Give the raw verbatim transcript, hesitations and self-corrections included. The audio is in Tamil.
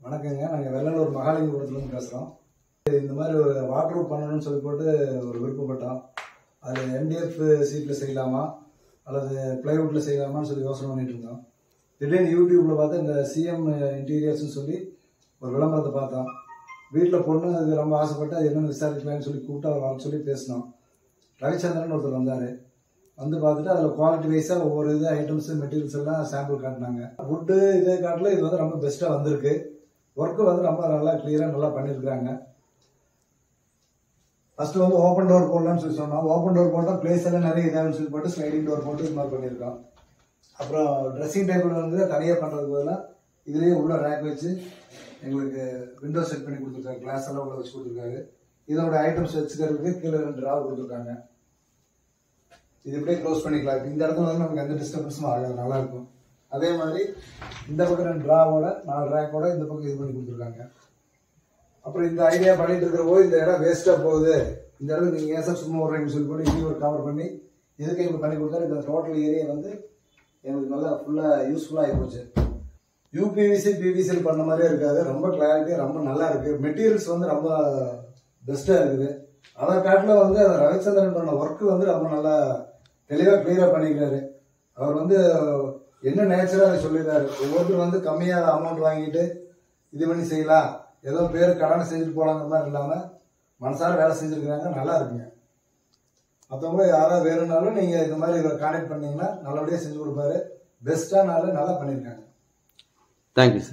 வணக்கங்க. நாங்கள் வெள்ளலூர் மகாலிங்கபுரத்துலேருந்து பேசுகிறோம். இந்த மாதிரி ஒரு வாட்டர் ப்ரூஃப் பண்ணணும்னு சொல்லி போட்டு ஒரு விருப்பப்பட்டோம். அது எம்டிஎஃப் சீட்டில் செய்யலாமா அல்லது பிளைவுட்டில் செய்யலாமான்னு சொல்லி யோசனை பண்ணிட்டு இருந்தோம். திடீர்னு யூடியூப்பில் பார்த்து இந்த சிஎம் இன்டீரியர்ஸ்ன்னு சொல்லி ஒரு விளம்பரத்தை பார்த்தோம். வீட்டில் பொண்ணு அது ரொம்ப ஆசைப்பட்டு அது என்னென்னு விசாரிக்கலான்னு சொல்லி கூப்பிட்டு அவர் வர சொல்லி பேசினோம். ரவிச்சந்திரன் ஒருத்தர் வந்தார். வந்து பார்த்துட்டு அதில் குவாலிட்டி வைஸாக ஒவ்வொரு இது ஐட்டம்ஸ் மெட்டீரியல்ஸ் எல்லாம் சாம்பிள் காட்டினாங்க. வுட்டு இதே காட்டில் இது வந்து ரொம்ப பெஸ்ட்டாக வந்திருக்கு. ஒர்க்கு வந்து ரொம்ப நல்லா கிளியராக நல்லா பண்ணியிருக்காங்க. ஃபர்ஸ்ட் வந்து ஓப்பன் டோர் போடலாம்னு சொல்லி சொன்னோம். ஓப்பன் டோர் போட்டால் பிளேஸ் எல்லாம் நிறைய இதாகனு சொல்லி போட்டு ஸ்லைடிங் டோர் போட்டு இது மாதிரி பண்ணியிருக்கோம். அப்புறம் ட்ரெஸ்ஸிங் டேபிள் வந்து தனியாக பண்ணுறதுக்கு பதிலாக இதுலேயே உள்ள ரேக் வச்சு எங்களுக்கு விண்டோ செட் பண்ணி கொடுத்துருக்காரு. கிளாஸ் எல்லாம் உள்ள வச்சு கொடுத்துருக்காரு. இதோட ஐட்டம்ஸ் வச்சுக்கிறதுக்கு கீழே ரெண்டு ட்ராவர் கொடுத்துருக்காங்க. இது இப்படியே க்ளோஸ் பண்ணிக்கலாம். இந்த இடத்துல வந்து நமக்கு எந்த டிஸ்டர்பன்ஸும் ஆகாது, நல்லா இருக்கும். அதே மாதிரி இந்த பக்கம் ரெண்டு ட்ராவோட நாலு ரேக்கோட இந்த பக்கம் இது பண்ணி கொடுத்துருக்காங்க. அப்புறம் இந்த ஐடியா பண்ணிட்டு இருக்கிறப்போ இந்த இடம் வேஸ்ட்டாக போகுது, இந்த இடத்துல நீங்கள் ஏன் சார் சும்மா விட்றீங்கன்னு சொல்லி போட்டு இதையும் ஒரு கவர் பண்ணி இதுக்கு எங்களுக்கு பண்ணி கொடுத்தாரு. இந்த டோட்டல் ஏரியா வந்து எங்களுக்கு நல்லா ஃபுல்லாக யூஸ்ஃபுல்லாக ஆகி போச்சு. யூபிவிசி பிவிசியில் பண்ண மாதிரியே இருக்காது. ரொம்ப கிளாரிட்டியாக ரொம்ப நல்லா இருக்குது. மெட்டீரியல்ஸ் வந்து ரொம்ப பெஸ்ட்டாக இருக்குது. அதை காட்டில் வந்து அந்த ரவிச்சந்திரன் பண்ண ஒர்க்கு வந்து ரொம்ப நல்லா தெளிவாக கிளியராக பண்ணிக்கிறாரு. அவர் வந்து என்ன நேச்சராக அதை சொல்லிடுறாரு. ஒவ்வொருத்தரும் வந்து கம்மியாக அமௌண்ட் வாங்கிட்டு இது பண்ணி செய்யலாம், ஏதோ பேர் கடனை செஞ்சுட்டு போகலாங்கிற மாதிரி இல்லாமல் மனசார வேலை செஞ்சுருக்கிறாங்க. நல்லா இருக்குங்க. மற்றவங்க யாராவது வேணும்னாலும் நீங்கள் இந்த மாதிரி இவரை கான்டாக்ட் பண்ணீங்கன்னா நல்லபடியாக செஞ்சு கொடுப்பாரு. பெஸ்ட்டான ஆள் நல்லா பண்ணியிருக்காங்க. Thank you sir.